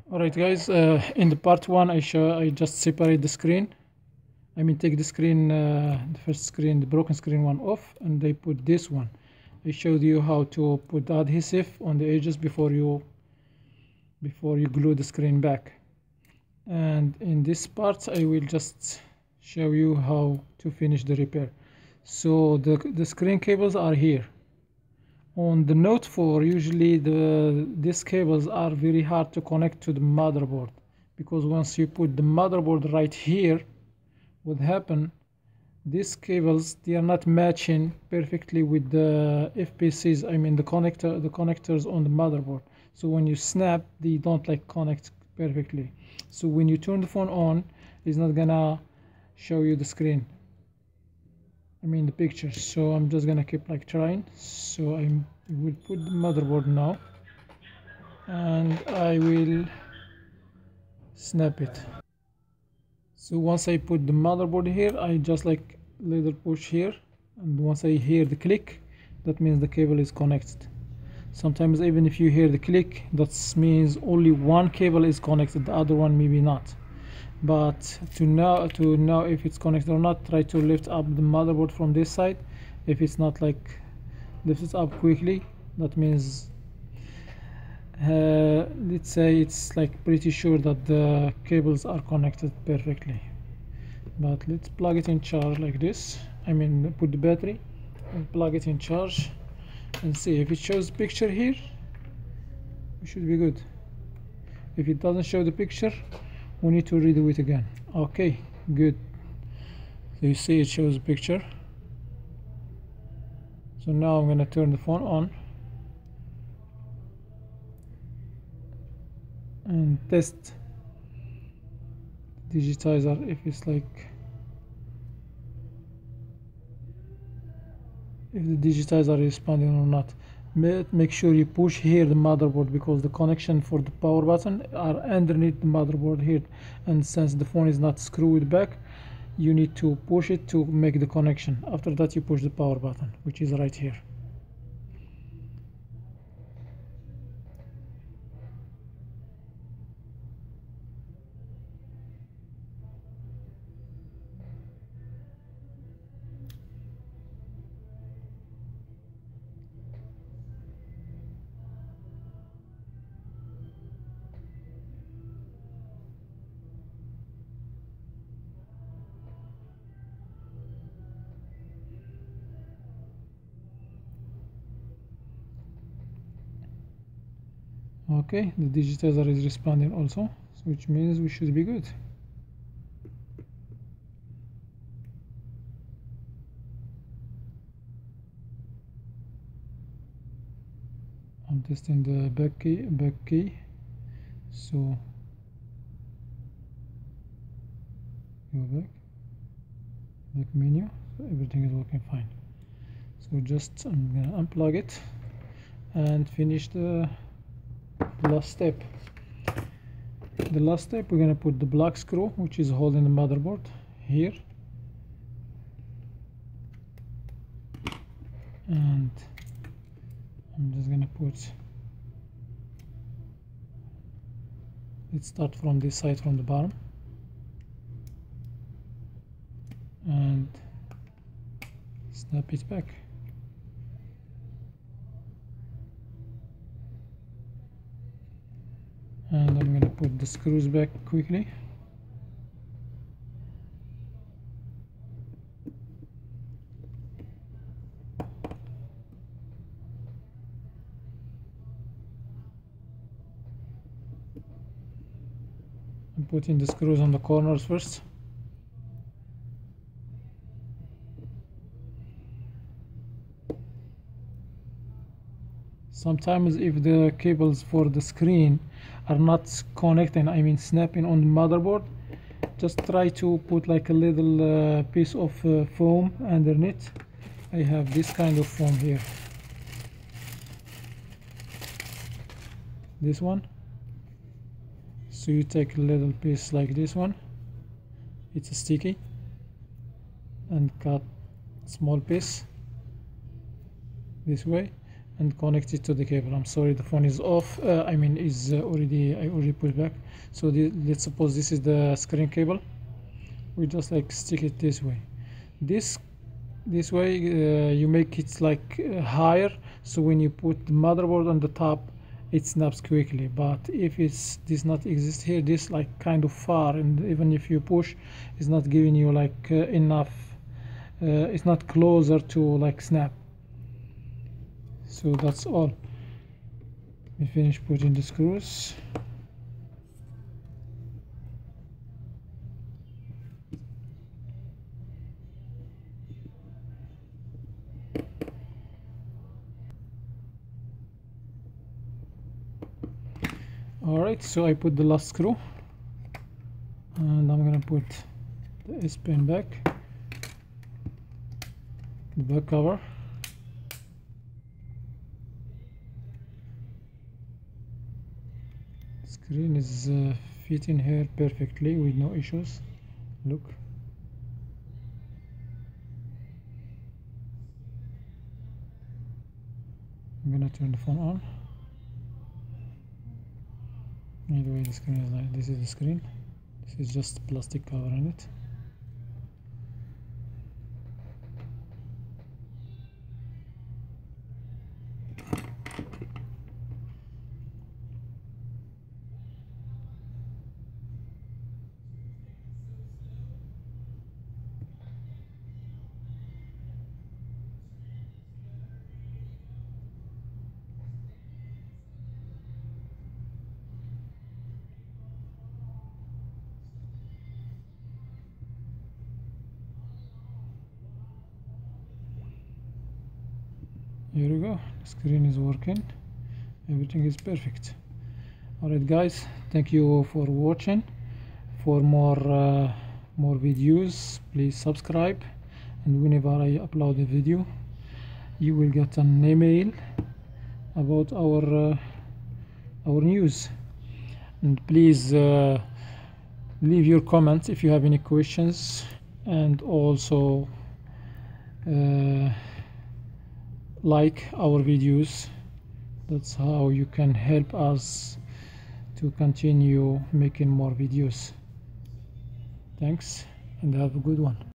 Alright guys, in the part 1 I just separate the screen. I mean take the screen, the first screen, the broken screen one off, and I put this one. I showed you how to put adhesive on the edges before you glue the screen back. And in this part I will just show you how to finish the repair. So the screen cables are here. On the Note 4, usually these cables are very hard to connect to the motherboard, because once you put the motherboard right here, what happen, these cables, they are not matching perfectly with the FPCs, I mean the connectors on the motherboard. So when you snap, they don't like connect perfectly. So when you turn the phone on, it's not gonna show you the screen, I mean the pictures. So I'm just gonna keep like trying. So I will put the motherboard now, and I will snap it. So once I put the motherboard here, I just like little push here, and once I hear the click, that means the cable is connected. Sometimes even if you hear the click, that means only one cable is connected, the other one maybe not. But to know if it's connected or not, try to lift up the motherboard from this side. If it's not like lifted up quickly, that means let's say it's like pretty sure that the cables are connected perfectly. But let's plug it in charge like this. I mean put the battery and plug it in charge and see if it shows the picture here. It should be good. If it doesn't show the picture, we need to redo it again. Okay, good. So you see it shows a picture. So now I'm gonna turn the phone on and test digitizer if it's like, if the digitizer is responding or not. Make sure you push here the motherboard, because the connection for the power button are underneath the motherboard here, and since the phone is not screwed back, you need to push it to make the connection. After that you push the power button, which is right here. Okay, the digitizer is responding also, which means we should be good. I'm testing the back key. So go back menu, so everything is working fine. So just I'm gonna unplug it and finish the last step. The last step, we're gonna put the black screw which is holding the motherboard here, and I'm just gonna put, let's start from this side, from the bottom, and snap it back. And I'm going to put the screws back quickly. I'm putting the screws on the corners first. Sometimes if the cables for the screen are not connecting, I mean snapping on the motherboard, just try to put like a little piece of foam underneath. I have this kind of foam here, this one. So you take a little piece like this one, it's sticky, and cut a small piece this way, and connect it to the cable. I'm sorry, the phone is off. I mean is I already put it back. So let's suppose this is the screen cable. We just like stick it this way. This way you make it like higher, so when you put the motherboard on the top it snaps quickly. But if this not exist here, this like kind of far, and even if you push, it's not giving you like enough. It's not closer to like snap. So that's all. We finish putting the screws. Alright, so I put the last screw, and I'm gonna put the S Pen back, the back cover, screen is fitting here perfectly with no issues. Look, I'm gonna turn the phone on. Either way, the screen is like this. Is the screen. This is just plastic cover on it. Here we go, the screen is working, everything is perfect. Alright guys, thank you for watching. For more videos, please subscribe, and whenever I upload a video you will get an email about our news. And please leave your comments if you have any questions, and also like our videos. That's how you can help us to continue making more videos. Thanks, and have a good one.